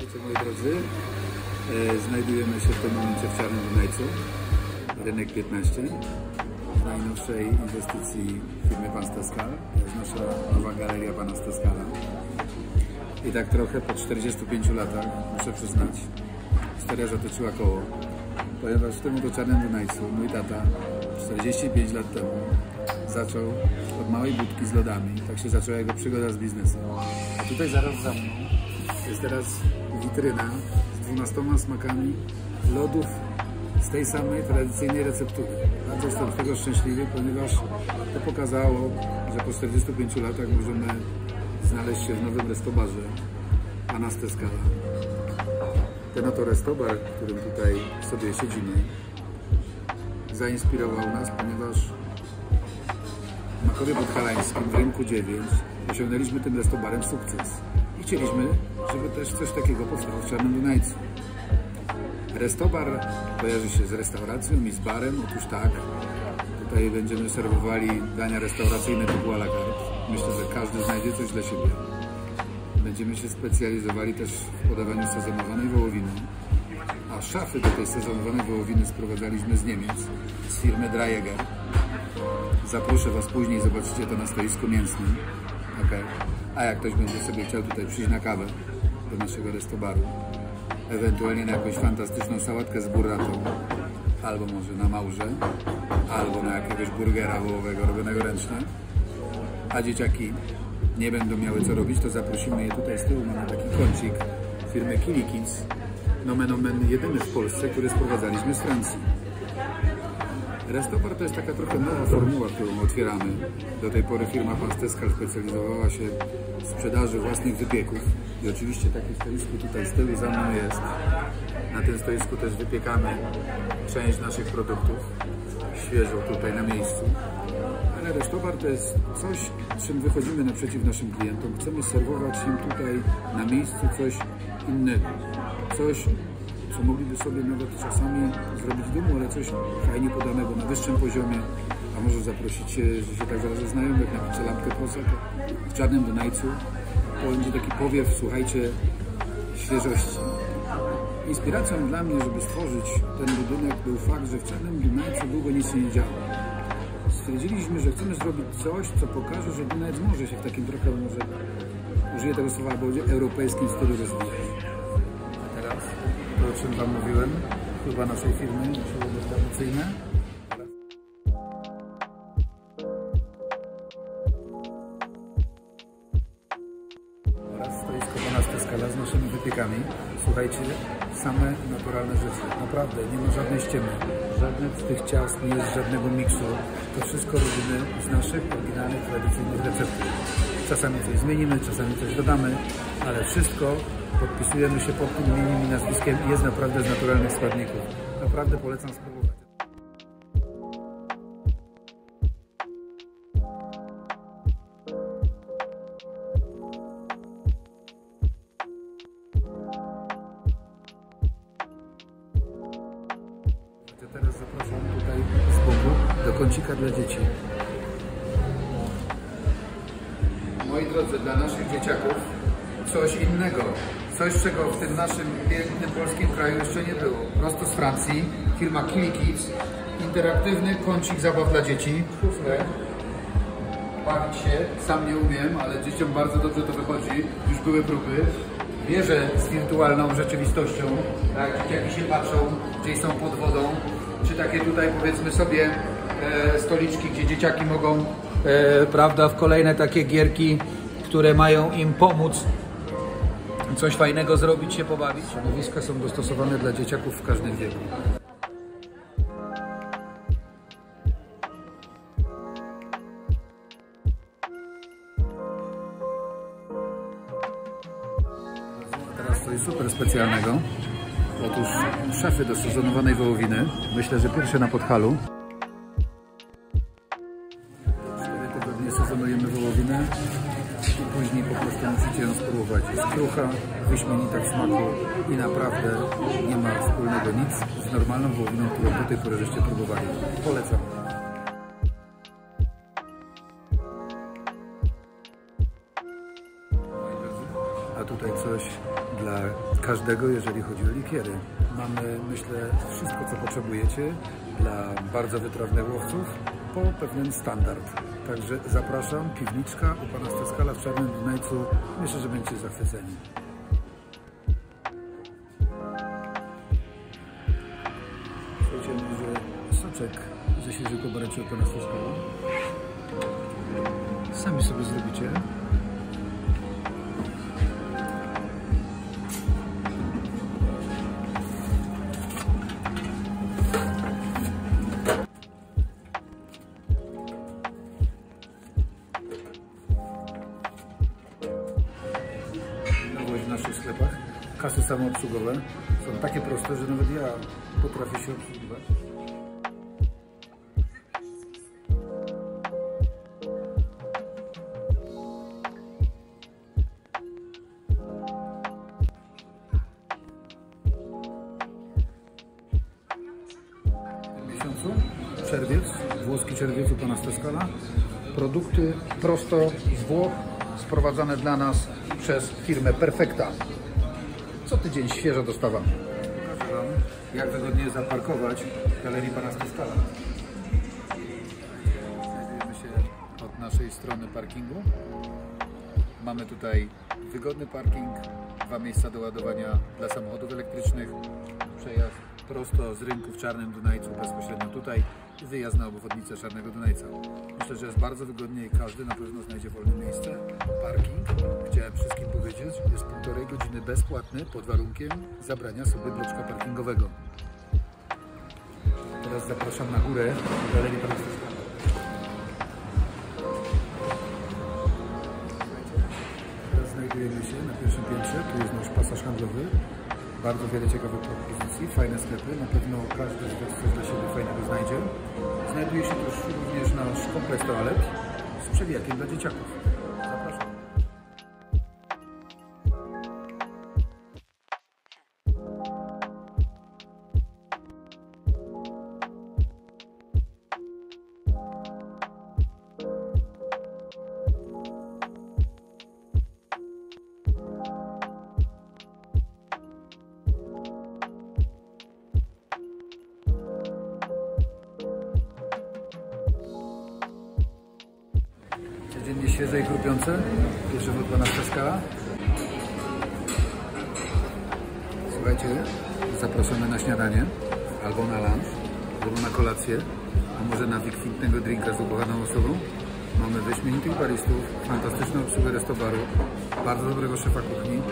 Słuchajcie, moi drodzy, znajdujemy się w tym momencie w Czarnym Dunajcu, rynek 15, w najnowszej inwestycji firmy Pan Steskal. To jest nasza nowa galeria Pana Steskala. I tak trochę po 45 latach, muszę przyznać, historia zatoczyła koło, ponieważ w tym oto Czarnym Dunajcu mój tata 45 lat temu zaczął od małej budki z lodami. Tak się zaczęła jego przygoda z biznesem. A tutaj zaraz za mną jest teraz witryna z 12 smakami lodów z tej samej tradycyjnej receptury. Bardzo jestem z tego szczęśliwy, ponieważ to pokazało, że po 45 latach możemy znaleźć się w nowym restobarze Pana Steskala. Ten oto restobar, w którym tutaj sobie siedzimy, zainspirował nas, ponieważ w Makowie Podhalańskim w rynku 9 osiągnęliśmy tym restobarem sukces i chcieliśmy, żeby też coś takiego powstało w Czarnym Dunajcu. Restobar kojarzy się z restauracją i z barem. Otóż tak, tutaj będziemy serwowali dania restauracyjne typu à la carte. Myślę, że każdy znajdzie coś dla siebie. Będziemy się specjalizowali też w podawaniu sezonowanej wołowiny, a szafy do tej sezonowanej wołowiny sprowadzaliśmy z Niemiec, z firmy Dreieger. Zaproszę Was później, zobaczycie to na stoisku mięsnym. Okay. A jak ktoś będzie sobie chciał tutaj przyjść na kawę do naszego restobaru, ewentualnie na jakąś fantastyczną sałatkę z burratą, albo może na małże, albo na jakiegoś burgera wołowego robionego ręcznie, a dzieciaki nie będą miały co robić, to zaprosimy je tutaj z tyłu. Mamy taki kącik firmy Kili Kids, nomen omen jedyny w Polsce, który sprowadzaliśmy z Francji. Restobar to jest taka trochę nowa formuła, którą otwieramy. Do tej pory firma Pan Steskal specjalizowała się w sprzedaży własnych wypieków i oczywiście takie stoisko tutaj z tyłu za mną jest. Na tym stoisku też wypiekamy część naszych produktów świeżo tutaj na miejscu. Ale restobar to jest coś, czym wychodzimy naprzeciw naszym klientom. Chcemy serwować im tutaj na miejscu coś innego. Coś, co mogliby sobie nawet czasami zrobić w domu, ale coś fajnie podanego na wyższym poziomie. A może zaprosić się tak zaraz znajomych, napicie lampkę prosa w Czarnym Dunajcu. To będzie taki powiew, słuchajcie, świeżości. Inspiracją dla mnie, żeby stworzyć ten budynek, był fakt, że w Czarnym Dunajcu długo nic się nie działo. Stwierdziliśmy, że chcemy zrobić coś, co pokaże, że Dunajec może się w takim trochę, może użyję tego słowa, europejskim stylu rozwijać. A teraz, to o czym Wam mówiłem, chyba naszej firmy, siłowe tradycyjne. Oraz stoisko Pana Steskala z naszymi wypiekami. Słuchajcie, same naturalne rzeczy. Naprawdę, nie ma żadnej ściemy. Żadnych z tych ciast nie jest żadnego miksu. To wszystko robimy z naszych oryginalnych, tradycyjnych receptur. Czasami coś zmienimy, czasami coś dodamy, ale wszystko podpisujemy się pod tym imieniem i nazwiskiem i jest naprawdę z naturalnych składników. Naprawdę polecam spróbować. Teraz zapraszam tutaj z boku do kącika dla dzieci. Moi drodzy, dla naszych dzieciaków coś innego. Coś, czego w tym naszym pięknym polskim kraju jeszcze nie było. Prosto z Francji, firma Kili Kids. Interaktywny kącik zabaw dla dzieci. Bawić się, sam nie umiem, ale dzieciom bardzo dobrze to wychodzi. Już były próby. Wierzę z wirtualną rzeczywistością, tak, dzieciaki się patrzą, gdzieś są pod wodą, czy takie tutaj powiedzmy sobie stoliczki, gdzie dzieciaki mogą, prawda, w kolejne takie gierki, które mają im pomóc coś fajnego zrobić, się pobawić. Stanowiska są dostosowane dla dzieciaków w każdym wieku. Teraz coś super specjalnego. Otóż szafy do sezonowanej wołowiny. Myślę, że pierwsze na Podhalu. 4 tygodnie sezonujemy wołowinę i później po prostu musicie ją spróbować. Jest krucha, wyśmienita w smaku i naprawdę nie ma wspólnego nic z normalną wołowiną, którą do tej pory żeście próbowali. Polecam. tutaj coś dla każdego, jeżeli chodzi o likiery. Mamy, myślę, wszystko, co potrzebujecie dla bardzo wytrawnych łowców po pewien standard. Także zapraszam, piwniczka u pana Steskala w Czarnym Dunajcu. Myślę, że będziecie zachwyceni. Słuchajcie, może soczek ze świeżego baryczu u pana Steskala. Sami sobie zrobicie. W naszych sklepach kasy samoobsługowe są takie proste, że nawet ja potrafię się obsługiwać. W tym miesiącu czerwiec, włoski czerwiec u pana Steskala. Produkty prosto z Włoch, sprowadzane dla nas przez firmę Perfecta. Co tydzień świeża dostawa. Pokażę wam, jak wygodnie zaparkować w galerii pana Steskala. Znajdujemy się od naszej strony parkingu. Mamy tutaj wygodny parking, 2 miejsca do ładowania dla samochodów elektrycznych, przejazd prosto z rynku w Czarnym Dunajcu, bezpośrednio tutaj i wyjazd na obwodnicę Czarnego Dunajca. Myślę, że jest bardzo wygodnie i każdy na pewno znajdzie wolne miejsce. Parking, chciałem wszystkim powiedzieć, jest 1,5 godziny bezpłatny pod warunkiem zabrania sobie bloczka parkingowego. Teraz zapraszam na górę do galerii pana Steskala. Teraz znajdujemy się na pierwszym piętrze, tu jest nasz pasaż handlowy. Bardzo wiele ciekawych propozycji, fajne sklepy, na pewno każdy z Was coś dla siebie fajnego znajdzie. Znajduje się też również nasz kompleks toalet z przewijakiem dla dzieciaków. Zapraszam. Codziennie świeże i chrupiące. Pierwszy wód pana Steskala. Słuchajcie, zapraszamy na śniadanie, albo na lunch, albo na kolację, a może na wykwintnego drinka z ukochaną osobą. Mamy wyśmienitych baristów, fantastyczną obsługę restobaru, bardzo dobrego szefa kuchni.